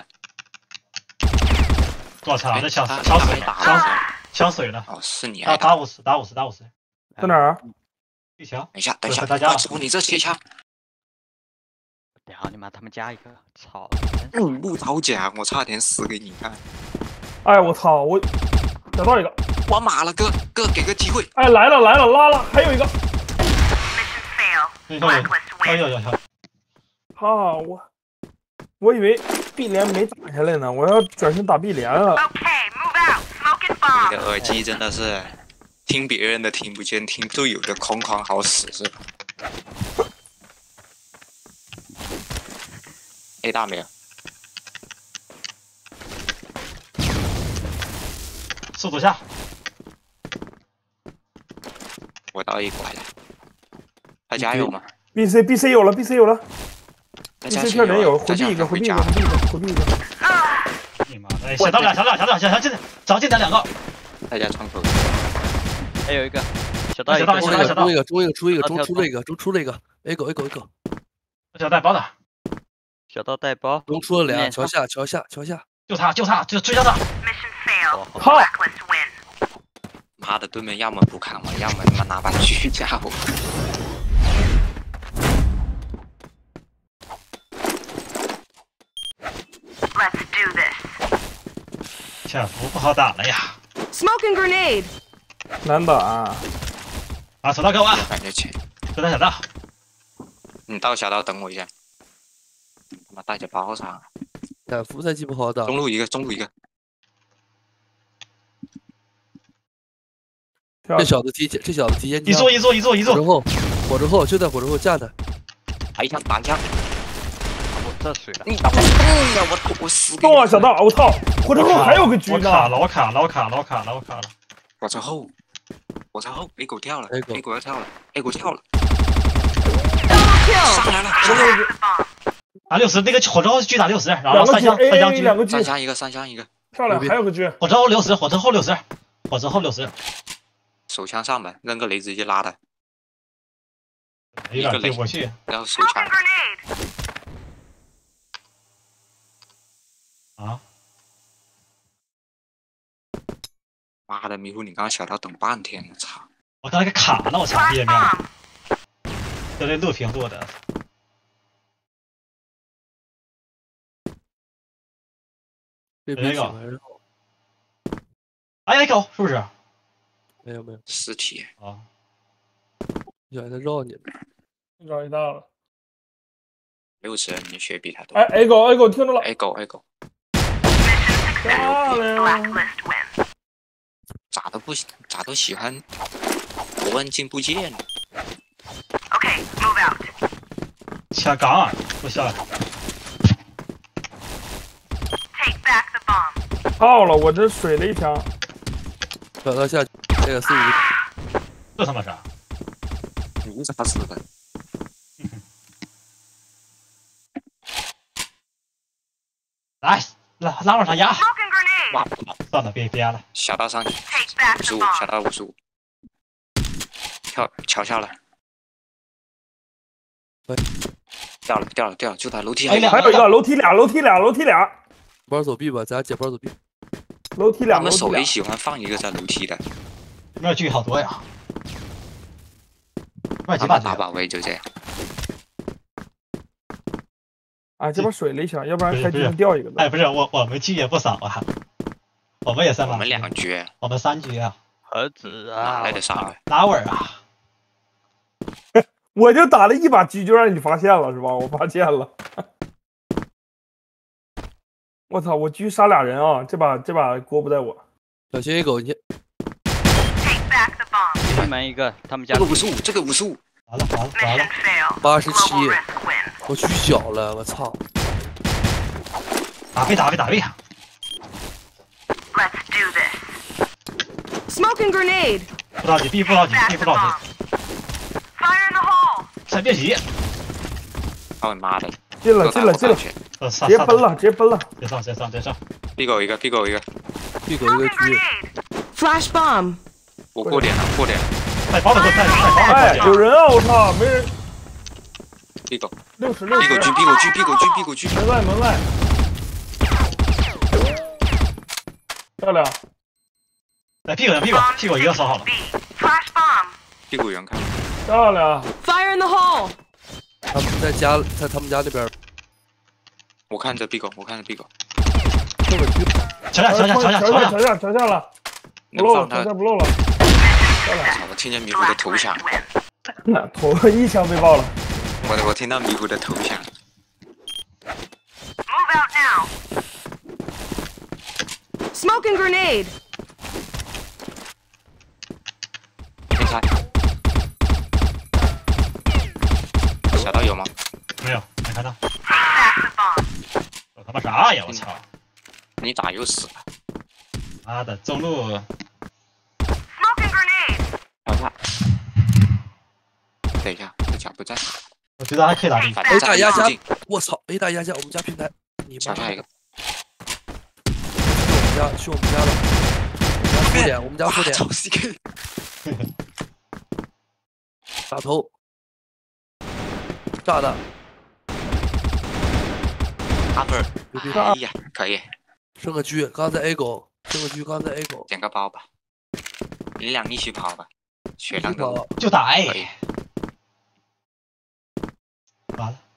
我操，这枪他枪水打了，枪水了！ 哦，是你打挨打。 打50，打50，打50。 在哪儿啊？ 一枪， 等一下，等一下， 大家我从你这切枪。 屌你妈，他们加一个，操！ 不着讲，我差点死给你看。 哎，我操，我找到一个。 我马了，哥给个机会。 哎，来了，拉了，还有一个。 Mission fail. 有 Blacklist win. 啊，我以为 B 连没打下来呢，我要转身打 B 连了。 Okay, move out. Smoking 你 bomb. 的耳机真的是听别人的听不见，听队友的空旷好使是吧？A 大没有？ 速度下， 我到 A 拐了。大家有吗？ BC 有了大 ，BC 家确实有， 大回避一个， 家回家。 回避一个。 你妈的！小刀俩，找进点2个。 大家窗口。 还有一个小道小道中小道一个，出了一个 ，A 狗。 小带包的， 小道带包， 中出了俩， 面桥下。 就他，就追上他。 Mission failed. 好， Blacklist win. 妈的，对面要么不看我，要么他妈拿把狙架我。 Let's do this. 潜伏不好打了呀！ Smoking grenade. 难打。 把手刀给我， 感觉钱。 就在小道。 你到小道等我一下。他妈带着包上。 潜伏才鸡不好打。 中路一个。 这小子提前， 一坐， 火之后就在火之后架他。 打一枪。 我这水了， 你打我死给你。 动啊，小道，我操！火之后还有个狙呢。 我卡了。 火之后 ，A 狗跳了 A 狗 ，A 狗要跳了，A 狗跳了， Double kill. 上来了， Blast the bomb. 打60，那个火之后狙打60，然后两个狙三枪 ，A 两狙， 个狙， 三箱一个， 漂亮，还有个狙。 火之后60， 手枪上门，扔个雷直接拉他， 有点对不过去。 然后手 Smoking 枪， grenade. 啊！ 妈的，迷糊，你刚刚小道等半天，我操！ 我刚才给卡了，我操， Flash 页面 bomb. 这乐屏做的。 这边喜欢绕。 哎，狗是不是？ 没有， 尸体， 啊， 小孩在绕你呢。 找一到了。 60人，你血比他多。 哎，A 狗听着了。 A 狗， Mission 漂 success. 亮。 Blacklist win. 咋都喜欢不按进不见。 Okay, move out. 抢岗啊！不笑了。 操了，我这水了一枪。 小刀下，这个45。 这他妈啥？ 你咋死的？ 来，拉往上压。 Smoking grenade. 哇！ 算了，别了。 小刀上去 Take back the ，55， bomb. 小刀55，跳下来。掉了，就在楼梯哎还有一个楼梯俩，楼梯俩， 包走壁吧，咱俩接包走壁。 楼梯俩， 他们手里楼梯俩。 喜欢放一个在楼梯的， 那狙好多呀。外他几把们打保卫就这样。 哎，这边水了一下，要不然开局能掉一个。 哎，不是我们狙也不少啊，我们也3把。 我们2局， 我们3局啊。 何止哪啊！ 来的3个？ 拉稳啊！ 我就打了一把狙就让你发现了是吧？我发现了。我操！我狙杀俩人啊！这把锅不在我。 小心一狗，你 Take back the bomb. 西门一个，他们家这个55，这个55， 完了 Mission failed. 87 Global risk win. 我狙小了，我操！ 打背。 Let's do this. Smoking grenade. 不着急，逼不着急， Back the bomb. Fire in the hole. 先别急。 操你妈的！ 进了， 都打不上去。 直直接奔了。 别上。 闭狗一个， 闭狗一个 Smoking 狙， grenade. Flash bomb. 我过点了。 快帮我快哎，有人啊！我操，没人。 闭狗 60。 闭狗狙。 门外。漂亮。 来屁股一个烧好了。 B. Flash bomb. 闭狗远看。 漂亮。 Fire in the hole. 他们在他们家那边。 我看着闭狗。 这个狙， 桥下了。不漏了。 我听见迷糊的头响， 头一枪被爆了。 我听到迷糊的头响。 Move out now. Smoking grenade. 没啥。小刀有吗？ 没有，没看到。 Back the bomb. 我他妈啥呀！我操！ 你咋又死了？ 妈的，中路 Smoking grenade. 脚下。等一下，这脚不在。 我觉得还可以打地。 反 A 正打压下在附近。， 我操 ！A 打压下，我们家平台，你妈脚下一个。 去我们家了，我们家4点， 操 CK。 打头，炸的， upper。 牛逼！ 哎呀，可以， 剩个狙，刚才 A 狗， 捡个包吧。你俩一起跑吧，血量高。 跑， 就打可以。 哎，完了，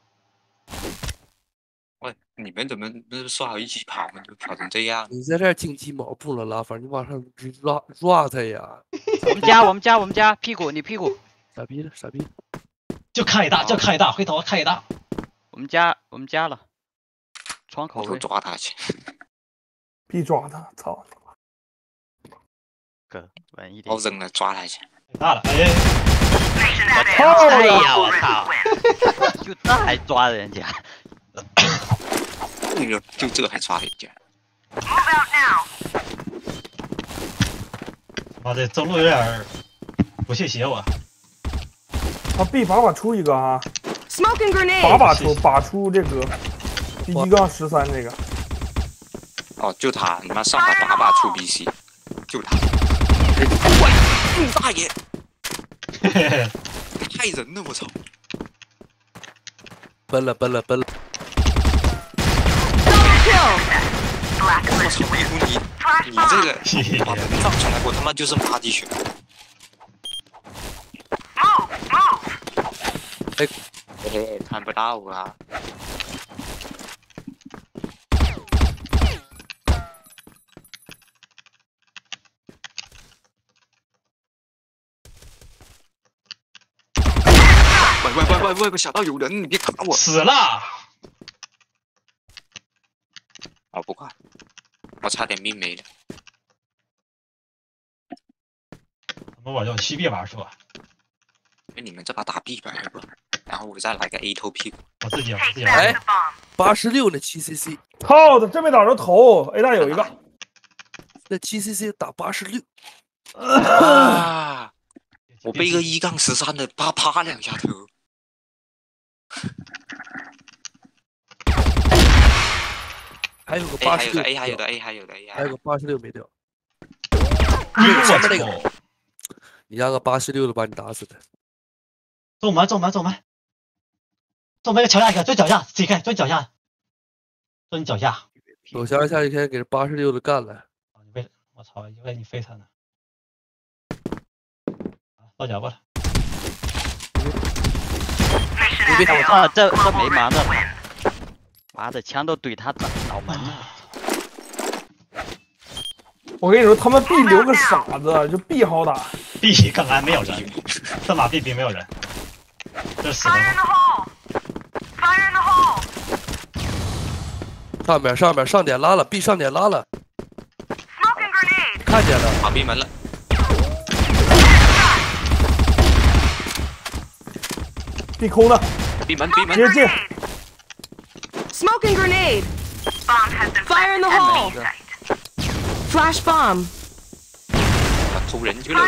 喂，你们怎么不是说好一起跑吗？就跑成这样。 你在这儿竞技毛不了拉反正你往上抓他呀！ 我们家屁股，你屁股。 傻逼， 就看一大，回头看一大。 我们家了，窗口我都位。 抓他去。 必抓他！操！ 哥，稳一点我。扔了，抓他去。 大了，哎， Mission failed. 哎呀，我 Global 操！ risk win. 就这还抓人家。 就这还抓人家。 Move out now. 妈的，中路有点不屑血我。 他 B 把出一个啊 ，Smoking grenade， 把出这个BG 杠13这个。 哦，就他，你妈上把把出 BC， 就他。喂，你大爷！害人了，我操！ 奔了。 ，kill， 我操，迷糊你这个把人放出来，我他妈就是垃圾血。看不到啊！喂，小道有人，你别卡我！ 死了！ 哦，不快，我差点命没了。 我把这7臂玩出来， 你们这把打 B 吧，要不？然后我再来个 A 头屁股。 我自己玩。 Take back the bomb. 86的7cc， 操的，真没打着头 ，A 大有一个。 那 GCC 打86。 啊！我被一个1-13的啪2下头。 还有个 86 A 还有的 A 还有的 A 还有个86没掉。 前面那个，你让个86的把你打死的。 走门，一个桥下一个，蹲脚下，自己看，蹲脚下，蹲你脚下。 走下去开始给86的干了。 我操！以为你飞他呢。到脚过来。 我操，这没忙的，妈的枪都怼他脑门了。 我跟你说，他们 B 留个傻子，就 B 好打。 B 刚才没有人，这马 B 没有人，这死了。 上面上点拉了 ，B 上点拉了，看见了， 打闭门了。 B 空的， 闭门， 直接进。 Smoking grenade. Fire in the hole. Flash bomb. 突人去了。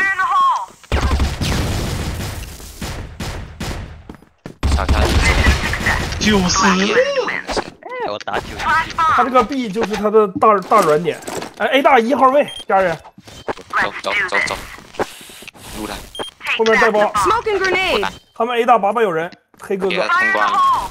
小看 90。 哎，我打90。 他这个 B 就是他的大软点。哎 ，A 大1号位，家人。 走，撸他。 后面带包。 Smoking grenade. 他们 A 大800有人，黑哥哥。 通关了。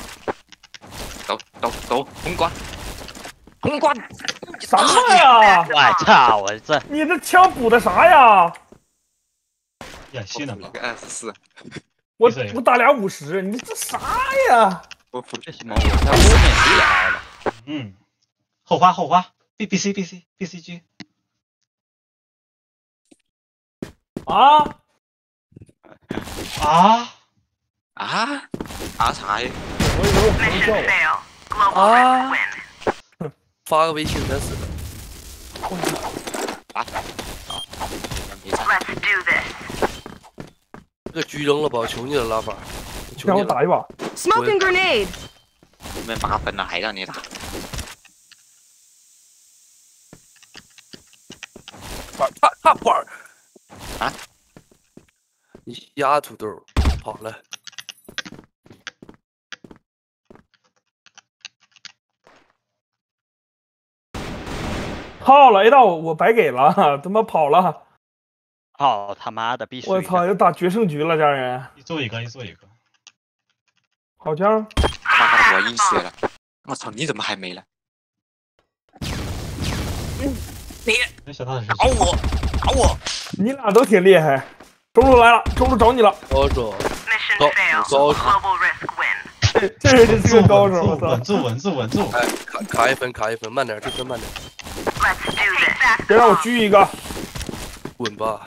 走，通关。 什么呀？ 我操！我这你这枪补的啥呀？ 演戏呢吧？ 个24。 我打俩50，你这啥呀？ 我不这什么？我在后面谁来了？ 嗯，后花 BCG。 啊啥呀？ 我以为我朋友叫我。 啊！发个微信才死的。这个狙扔了吧，我求你了，拉法。 让我打一把。 Smoking grenade. 你们8分了还让你打？ 怕块儿啊！ 你丫土豆跑了。 操了 A 到我白给了，他妈跑了。 好他妈的必须！ 我操，要打决胜局了，家人。 一做一个。 好枪！ 妈的，我硬血了！我操，你怎么还没了？你没想到是打我！ 你俩都挺厉害。中路来了，中路找你了。 高手，高手， 这是个高手，我操！ 稳住！ 哎，卡一分，慢点，这分慢点。 别让我狙一个。 滚吧！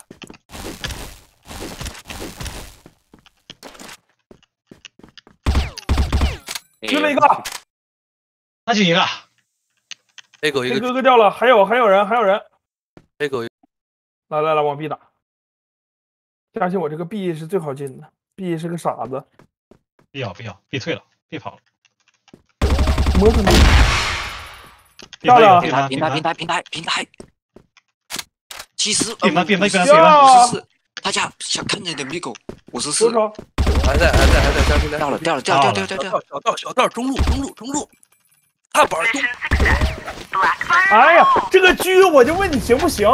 狙了一个， 那就一个。 A 狗一个， 黑哥哥掉了，还有人。 A 狗一个。 来，往 B 打。相信我，这个 B 是最好进的。B 是个傻子。 必要 B 退了 ，B 跑了。 摸什么？ 漂亮！ 平台。70。 闭门 54。大家想看见的米狗54。 多少？ 还在，将军掉了， 小道中路，看板中。 哎呀，这个狙我就问你行不行？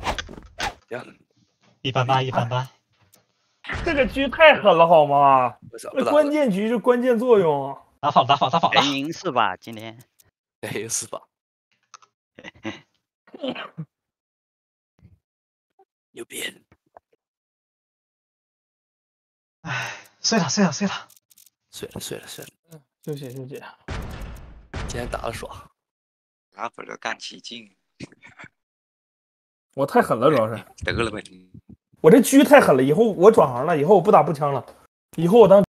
一般般。 这个狙太狠了好吗？那关键局就关键作用。 打反了。 能赢是吧？今天赢是吧？牛逼！ 哎，睡了。 睡了。 休息。 今天打得爽。 拉粉的干起劲。 我太狠了，主要是得了呗。 我这狙太狠了，以后我转行了，以后我不打步枪了，以后我当。